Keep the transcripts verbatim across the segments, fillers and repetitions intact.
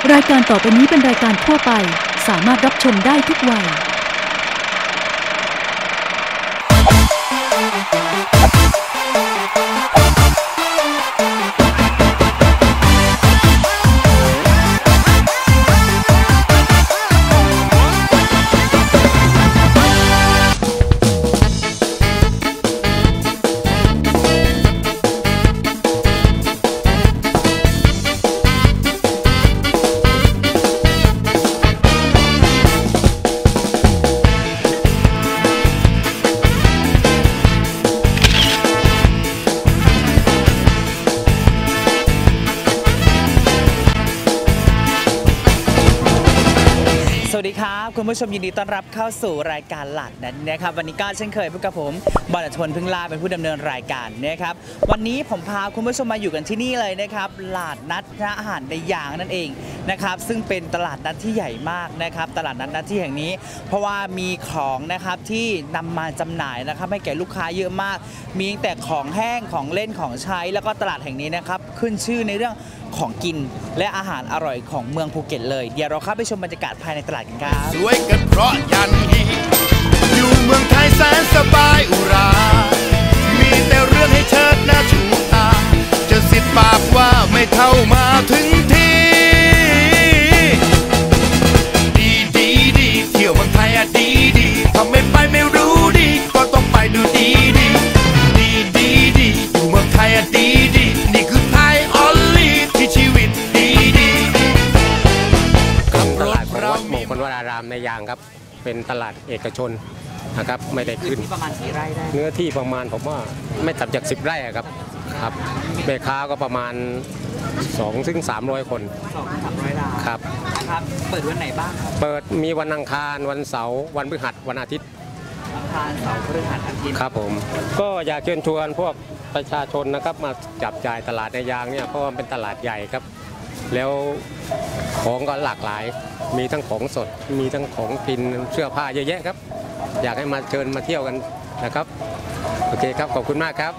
รายการต่อไปนี้เป็นรายการทั่วไปสามารถรับชมได้ทุกวัยสวัสดีครับคุณผู้ชมยินดีต้อนรับเข้าสู่รายการหลักนั้นนะครับวันนี้ก็เช่นเคยพบกับผมบอลชนพึ่งลาเป็นผู้ดำเนินรายการนะครับวันนี้ผมพาคุณผู้ชมมาอยู่กันที่นี่เลยนะครับตลาดนัดอาหารในยางนั่นเองนะครับซึ่งเป็นตลาดนัดที่ใหญ่มากนะครับตลาดนัดนัดที่แห่งนี้เพราะว่ามีของนะครับที่นำมาจำหน่ายนะครับให้แก่ลูกค้าเยอะมากมีตั้งแต่ของแห้งของเล่นของใช้แล้วก็ตลาดแห่งนี้นะครับขึ้นชื่อในเรื่องของกินและอาหารอร่อยของเมืองภูเก็ตเลยเดี๋ยวเราเข้าไปชมบรรยากาศภายในตลาดกันครับสวยกันเพราะยันฮีอยู่เมืองไทยแสนสบายอุรามีแต่เรื่องให้เชิดหน้าชูตาจะสิทธิ์ปากว่าไม่เท่ามาถึงทีดีดีดีเที่ยวเมืองไทยอะดีดีทำไม่ไปไม่รู้ดีก็ต้องไปดูดีดีดีดีดีอยู่เมืองไทยอะดีดีนี่คือไทยออลลี่ที่ชีวิตดีดีตลาดของวัดมงคลวรารามในยางครับเป็นตลาดเอกชนนะครับไม่ได้ขึ้นประมาณกี่ไร่ได้เนื้อที่ประมาณผมว่าไม่ต่ำจากสิบไร่ครับครับแม่ค้าก็ประมาณสองถึงสามร้อยคนสองถึงสามร้อยรายครับครับเปิดวันไหนบ้างเปิดมีวันอังคารวันเสาร์วันพฤหัสวันอาทิตย์อังคารเสาร์พฤหัสอาทิตย์ครับผมก็อยากเชิญชวนพวกประชาชนนะครับมาจับจ่ายตลาดในยางเนี่ยเพราะว่าเป็นตลาดใหญ่ครับแล้วของก็หลากหลายมีทั้งของสดมีทั้งของกินเสื้อผ้าเยอะแยะครับอยากให้มาเชิญมาเที่ยวกันนะครับโอเคครับขอบคุณมากครับ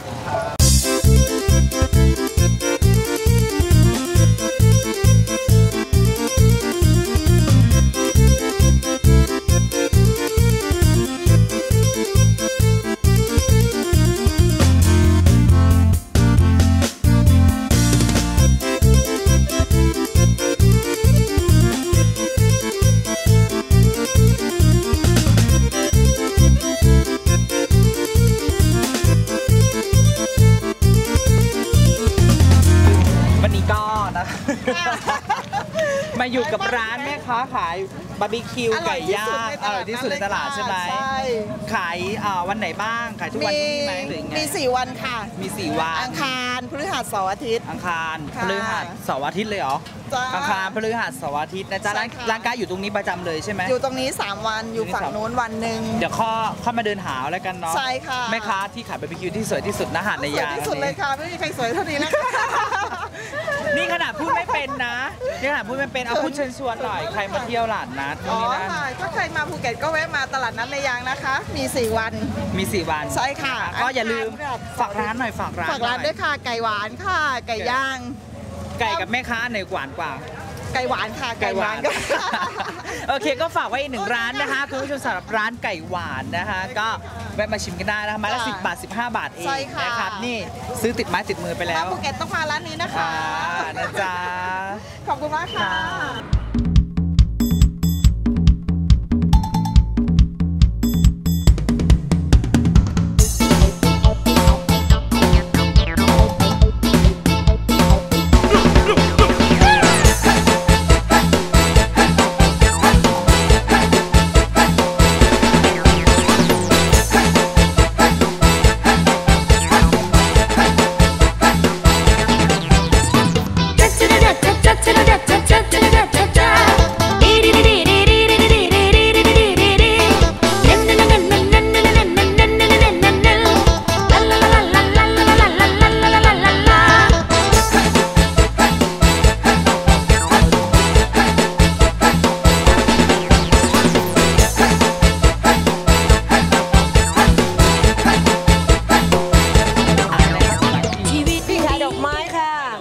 มาอยู่กับร้านแม่ค้าขายบาร์บีคิวไก่ย่างอร่อยที่สุดในตลาดใช่ไหมขายวันไหนบ้างขายทุกวันที่ไหมหรือไงมีสี่วันค่ะมีสี่วันอังคารพฤหัสเสาร์อาทิตย์อังคารพฤหัสเสาร์อาทิตย์เลยเหรออังคารพฤหัสเสาร์อาทิตย์นะจ๊ะร้านร้านค้าอยู่ตรงนี้ประจำเลยใช่ไหมอยู่ตรงนี้สามวันอยู่ฝั่งโน้นวันหนึ่งเดี๋ยวข้อข้อมาเดินหาแล้วกันเนาะใช่ค่ะแม่ค้าที่ขายบาร์บีคิวที่สวยที่สุดนะหาดในยางที่สุดเลยค่ะไม่มีใครสวยเท่านี้นะคะนี่ขนาดพูดไม่เป็นนะนี่ขนาดพูดไม่เป็นเอาพูดเชิญชวนหน่อยใครมาเที่ยวตลาดนัดอ๋อถ้าใครมาภูเก็ตก็แวะมาตลาดนัดในยางนะคะมีสี่วันมีสี่วันใช่ค่ะก็อย่าลืมฝากร้านหน่อยฝากร้านฝากร้านด้วยค่ะไก่หวานค่ะไก่ย่างไก่กับแม่ค้าไหนหวานกว่าไก่หวานค่ะไก่หวานก็โอเคก็ฝากไว้อีกหนึ่งร้านนะคะคุณผู้ชมสำหรับร้านไก่หวานนะคะก็แวะมาชิมกันได้นะคะไม้ละสิบบาทสิบห้าบาทเองนะครับนี่ซื้อติดไม้ติดมือไปแล้วภูเก็ตต้องมาร้านนี้นะคะนะจ๊ะขอบคุณมากค่ะ Da da da da da da da da da da da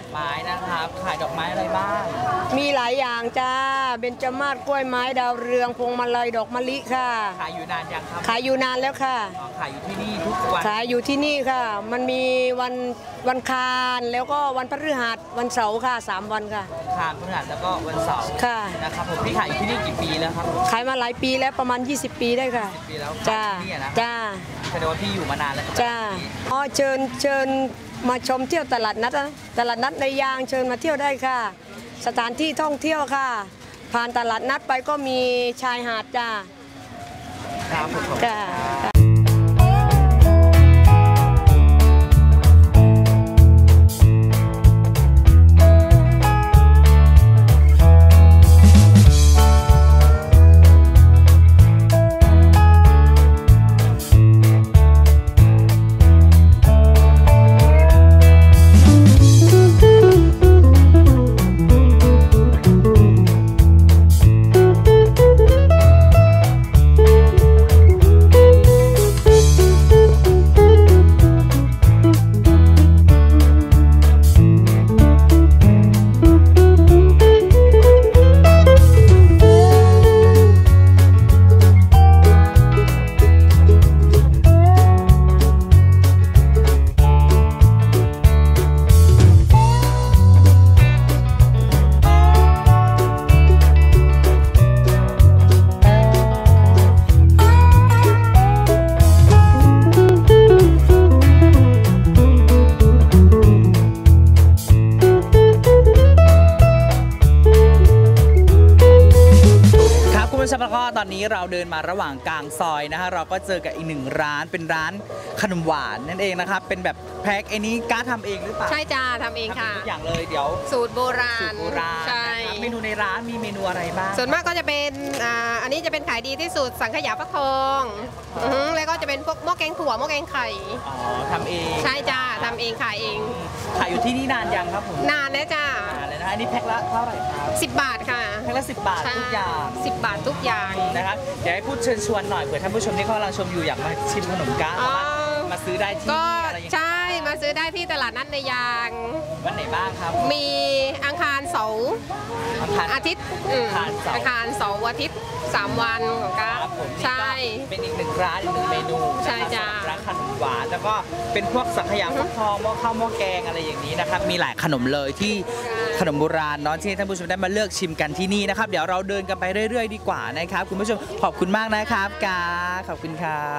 ไม้นะครับขายดอกไม้อะไรบ้างมีหลายอย่างจ้าเบญจมาศกล้วยไม้ดาวเรืองพวงมาลัยดอกมะลิค่ะขายอยู่นานยังครับขายอยู่นานแล้วค่ะอ๋อขายอยู่ที่นี่ทุกวันขายอยู่ที่นี่ค่ะ มันมีวันวันคารแล้วก็วันพฤหัสวันเสาร์ค่ะสามวันค่ะทานพฤหัสแล้วก็วันเสาร์ค่ะนะครับผมพี่ขายอยู่ที่นี่กี่ปีแล้วครับขายมาหลายปีแล้วประมาณ ยี่สิบ ปีได้ค่ะปีแล้วจ้าขายที่นี่นะจ้าแสดงว่าพี่อยู่มานานแล้วจ้าอ๋อเชิญเชิญมาชมเที่ยวตลาดนัดนะตลาดนัดในยางเชิญมาเที่ยวได้ค่ะ สถานที่ท่องเที่ยวค่ะ ผ่านตลาดนัดไปก็มีชายหาดจ้าครับผมจ้าแล้วก็ตอนนี้เราเดินมาระหว่างกลางซอยนะคะเราก็เจอกับอีกหนึ่งร้านเป็นร้านขนมหวานนั่นเองนะครับเป็นแบบแพ็คไอ้นี้กล้าทำเองหรือเปล่าใช่จ้าทำเองค่ะทุกอย่างเลยเดี๋ยวสูตรโบราณสูตรโบราณใช่นะครับเมนูในร้านมีเมนูอะไรบ้างส่วนมากก็จะเป็นอ่าอันนี้จะเป็นขายดีที่สุดสังขยาฟักทองอือฮึแล้วก็จะเป็นพวกหม้อแกงถั่วหม้อแกงไข่อ๋อทำเองใช่จ้าทำเองขายเองขายอยู่ที่นี่นานยังครับผมนานแล้วจ้านานเลยนะอันนี้แพ็คละเท่าไหร่ครับสิบบาทค่ะแพ็คละสิบบาททุกอย่างสิบบาททุกอย่างนะครับอยากให้พูดเชิญชวนหน่อยเผื่อท่านผู้ชมที่เขากำลังชมอยู่อยากมาชิมขนมก้าอ๋อมาซื้อได้ที่ก็อะไรอย่างเงี้ยใช่มาซื้อได้ที่ตลาดนัดในยางวันไหนบ้างครับมีอังคารเสาร์อังคารอาทิตย์อืมอังคารเสาร์อังคารเสาร์อาทิตย์สามวันของก้าครับผมนี่ใช่ก็เป็นอีกหนึ่งร้านอีกหนึ่งเมนูใช่จ้ะสำหรับร้านขนมหวานแล้วก็เป็นพวกสังขยาฟักทองหม้อข้าวหม้อแกงอะไรอย่างนี้นะครับมีหลายขนมเลยที่ขนมโบราณเนาะที่ท่านผู้ชมได้มาเลือกชิมกันที่นี่นะครับเดี๋ยวเราเดินกันไปเรื่อยๆดีกว่านะครับคุณผู้ชมขอบคุณมากนะครับกาขอบคุณครับ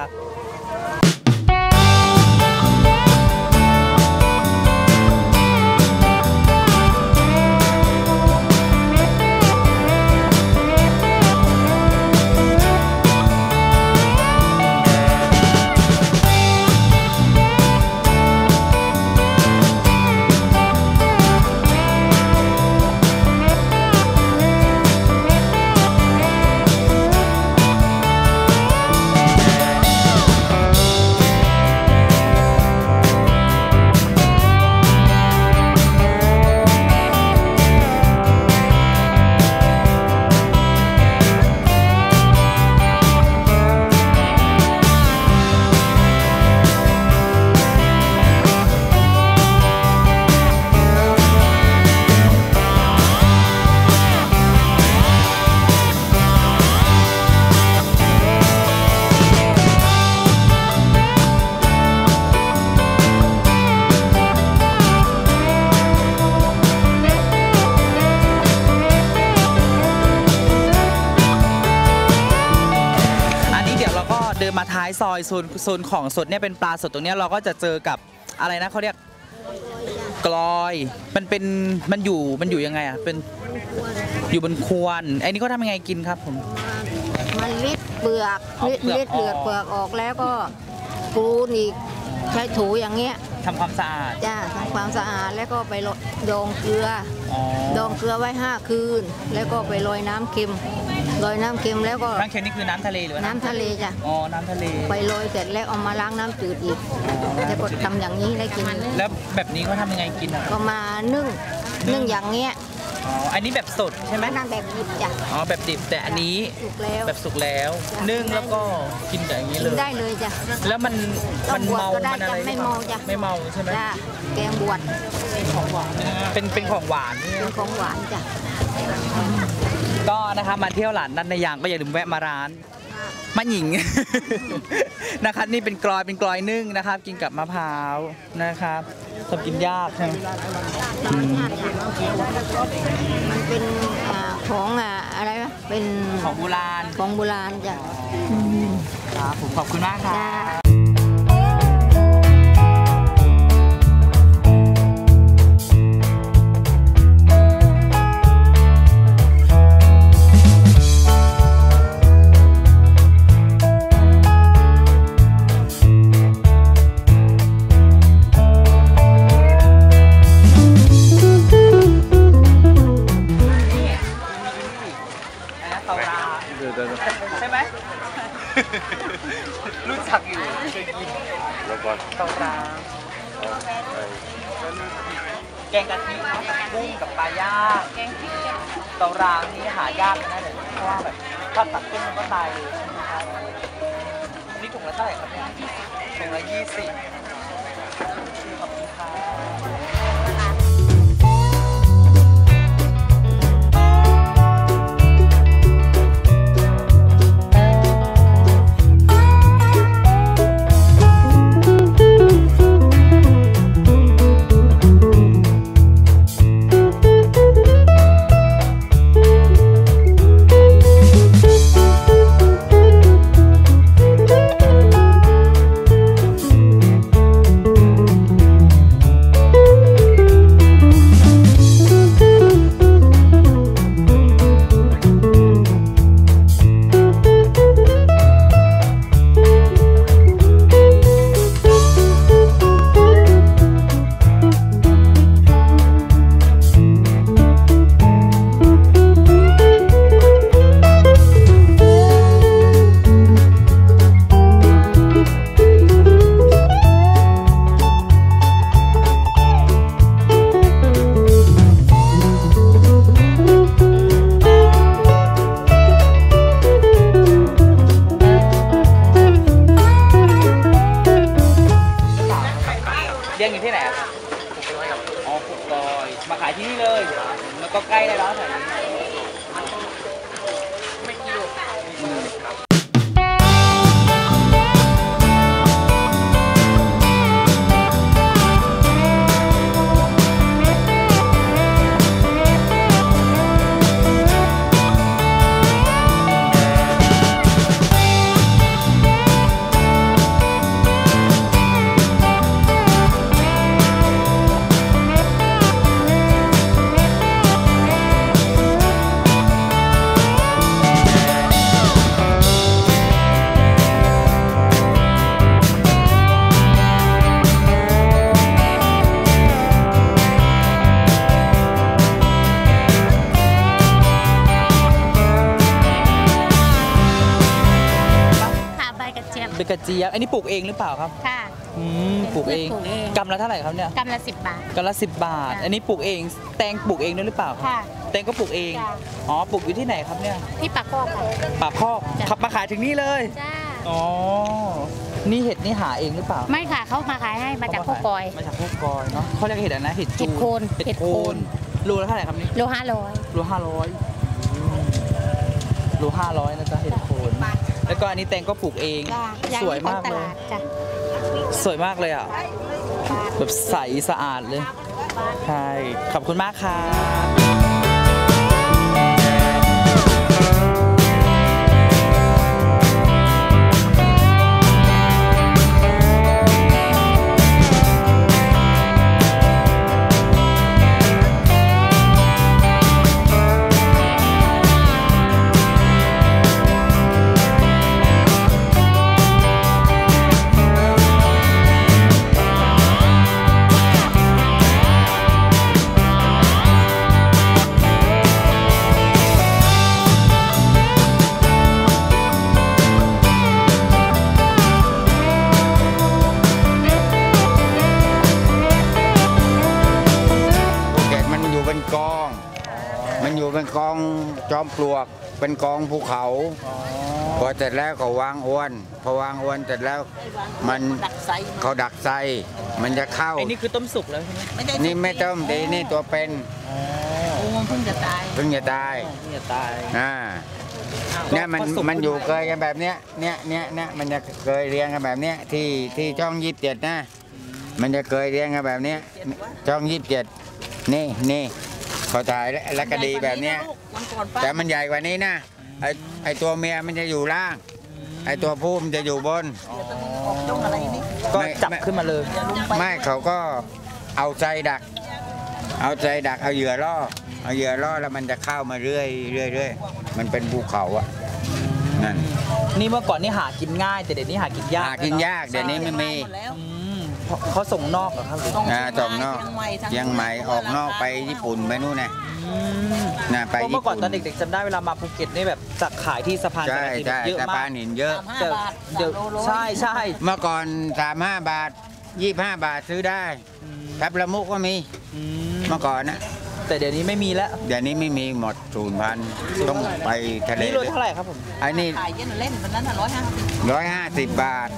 เดินมาท้ายซอยโซนโซนของสดเนี่ยเป็นปลาสดตรงนี้เราก็จะเจอกับอะไรนะเขาเรียกกลอยมันเป็นมันอยู่มันอยู่ยังไงอ่ะเป็นอยู่บนควรไอ้นี่เขาทำยังไงกินครับผมมันลิดเปลือกลิดลิดเปลือกเปลือกออกแล้วก็ปูนี่ใช้ถูอย่างเงี้ยทำความสะอาดจ้าทำความสะอาดแล้วก็ไปดองเกลือดองเกลือไว้ห้าคืนแล้วก็ไปโรยน้ำเค็มโรยน้ำเค็มแล้วก็น้ำเค็มนี่คือน้ำทะเลหรือน้ำทะเลจ้ะอ๋อน้ำทะเลไปโรยเสร็จแล้วเอามาล้างน้ำจืดอีกแล้วก็ทำอย่างนี้ได้กินแล้วแบบนี้เขาทำยังไงกินอ่ะก็มานึ่งนึ่งอย่างเงี้ยอ๋ออันนี้แบบสดใช่ไหมนั่นแบบดิบจ้ะอ๋อแบบดิบแต่อันนี้สุกแล้วแบบสุกแล้วนึ่งแล้วก็กินอย่างนี้เลยได้เลยจ้ะแล้วมันมันเมามันอะไรไม่เมาจ้ะไม่เมาใช่ไหมจ้ะแกงบวชของหวานนะเป็นเป็นของหวานเนี่ยเป็นของหวานจ้ะก็นะครับมาเที่ยวหลานนัดในยางก็อย่าลืมแวะมาร้านมะหญิง นะครับนี่เป็นกลอยเป็นกลอยนึ่งนะครับ กินกับมะพร้าวนะครับทำกินยากใช่ไหมอืมมันเป็นอ่าของอ่าอะไรวะเป็นของโบราณของโบราณจ้ะครับผมขอบคุณมากครับจ้าเตาราใช่ไหม รู้จักอยู่เคยกินเตาราแกงกะทิเนาะกับกุ้งกับปลาย่างเตารานี่หายากนะเลยเพราะว่าแบบถ้าตัดต้นมันก็ตายเลยนะครับนี่ถุงละเท่าไหร่ครับเนี่ยถุงละยี่สิบขอบคุณครับเลี้ยงอยู่ที่ไหนครับอ๋อปุกลอยมาขายที่นี่เลย แล้วก็ใกล้ได้แล้วแถวนี้ไม่กี่โลเป็นกระเจี๊ยบอันนี้ปลูกเองหรือเปล่าครับค่ะอืมปลูกเองกำละเท่าไหร่ครับเนี่ยกำละสิบบาทกำละสิบบาท อันนี้ปลูกเองแตงปลูกเองด้วยหรือเปล่าค่ะแตงก็ปลูกเองจ้ะอ๋อปลูกอยู่ที่ไหนครับเนี่ยที่ปากคอกค่ะป่าพอกจ้ะขับมาขายถึงนี่เลยจ้าอ๋อนี่เห็ดนี่หาเองหรือเปล่าไม่ค่ะเขามาขายให้มาจากโคกอยมาจากโคกอยเนาะเขาเรียกเห็ดอะไรนะเห็ดจูเห็ดโคนเห็ดเห็ดโคโคนนโลละเท่าไหร่ครับนี่โลห้าร้อยโลห้าร้อยโลห้าร้อยนะจ๊ะเห็ดโคนแล้วก็อันนี้แตงก็ปลูกเองจ้าสวยมากเลยจ้ะสวยมากเลยอ่ะแบบใสสะอาดเลยใช่ขอบคุณมากครับมันอยู่เป็นกองจอมปลวกเป็นกองภูเขาพอเสร็จแล้วก็วางอวนพอวางอวนเสร็จแล้วมันเขาดักไซมันจะเข้าไอ้นี่คือต้มสุกแล้วใช่ไหมนี่ไม่ต้มดีนี่ตัวเป็นโอ้เพิ่งจะตายเพิ่งจะตายเพิ่งจะตายอ่าเนี่ยมันมันอยู่เคยกันแบบเนี้ยเนี่ยเนี่ยเนี่ยมันจะเคยเรียงกันแบบเนี้ยที่ที่ช่องยี่สิบเจ็ดนะมันจะเคยเรียงกันแบบเนี้ยช่องยี่สิบเจ็ดนี่นี่เขาถ่ายและคดีแบบเนี้ยแต่มันใหญ่กว่านี้นะไอไอตัวเมียมันจะอยู่ล่างไอตัวผู้มันจะอยู่บนก็จับขึ้นมาเลยไม่เขาก็เอาใจดัก เอาใจดักเอาเหยื่อล่อเอาเหยื่อล่อแล้วมันจะเข้ามาเรื่อยเรื่อยเรื่อยมันเป็นภูเขาอ่ะนั่นนี่เมื่อก่อนนี่หากินง่ายแต่เดี๋ยวนี้หากินยากหากินยากเดี๋ยวนี้ไม่มีเขาส่งนอกเหรอครับอ่าส่งนอกเชียงใหม่ออกนอกไปญี่ปุ่นไปนู่นนะนะไปญี่ปุ่นเมื่อก่อนตอนเด็กๆจำได้เวลามาภูเก็ตนี่แบบจักขายที่สะพานใช่ใช่เยอะสะมาพาก นหินเยอะเดี๋ยวใช่ใช่เมื่อก่อนสามห้าบาทยี่ห้าบาทซื้อได้ทับละมุกก็มีเมื่อก่อนนะแต่เดี๋ยวนี้ไม่มีแล้วเดี๋ยวนี้ไม่มีหมดศูนย์พันต้องไปทะเลนี่โลเท่าไหร่ครับผมไอ้นี่ขายเย็นเล่นวันนั้นร้อยห้าสิบร้อยห้าสิบบาท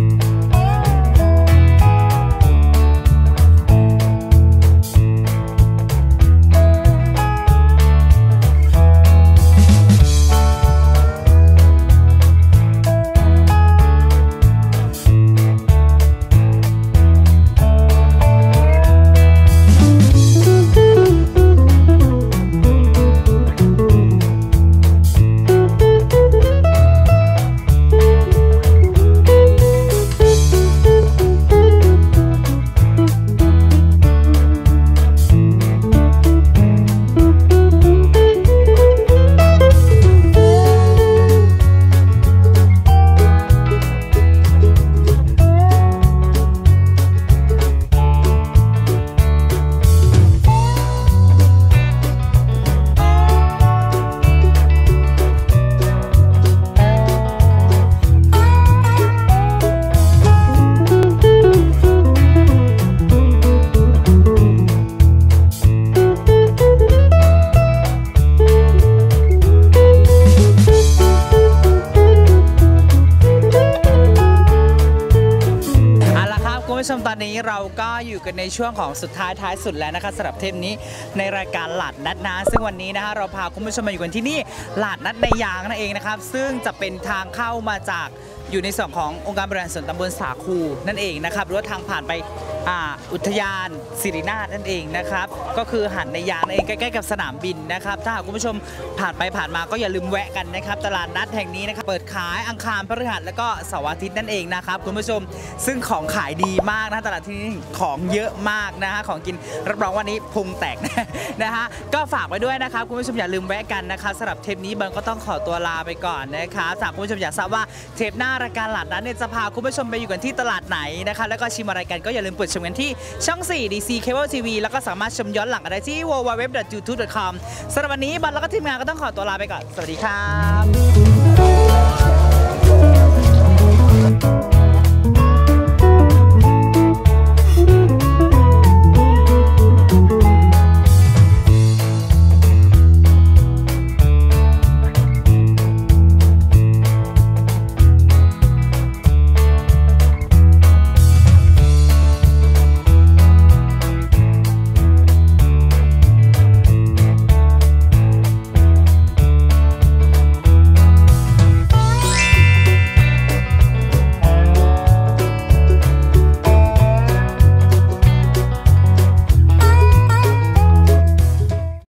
คุณผู้ชมตอนนี้เราก็อยู่กันในช่วงของสุดท้ายท้ายสุดแล้วนะคะสำหรับเทปนี้ในรายการหลาดนัดนะซึ่งวันนี้นะคะเราพาคุณผู้ชมมาอยู่กันที่นี่หลาดนัดในยางนั่นเองนะครับซึ่งจะเป็นทางเข้ามาจากอยู่ในส่วนขององค์การบริหารส่วนตำบลสาคูนั่นเองนะครับหรือว่าทางผ่านไปอุทยานสิรินาถนั่นเองนะครับก็คือหันในยางนั่นเองใกล้ๆกับสนามบินนะครับถ้าหากคุณผู้ชมผ่านไปผ่านมาก็อย่าลืมแวะกันนะครับตลาดนัดแห่งนี้นะครับเปิดขายอังคารพฤหัสแล้วก็เสาร์อาทิตย์นั่นเองนะครับคุณผู้ชมซึ่งของขายดีมากนะตลาดที่นี่ของเยอะมากนะฮะของกินรับรองวันนี้พุงแตกนะฮะก็ฝากไว้ด้วยนะครับคุณผู้ชมอย่าลืมแวะกันนะครับสำหรับเทปนี้เบิร์นก็ต้องขอตัวลาไปก่อนนะคะฝากคุณผู้ชมอยากทราบว่าเทปหน้ารายการหลาดนัดเนี่ยจะพาคุณผู้ชมไปอยู่กันที่ตลาดไหนนะคะแล้วก็ชิมอะไรกันก็อย่าลืมเปิดชมกันที่ช่อง สี่ ดี ซี Cable ที วี แล้วก็สามารถชมย้อนหลังกันได้ที่ ดับเบิลยู ดับเบิลยู ดับเบิลยู ดอท ยูทูบ ดอท คอม สำหรับวันนี้บันแล้วก็ทีมงานก็ต้องขอตัวลาไปก่อนสวัสดีครับ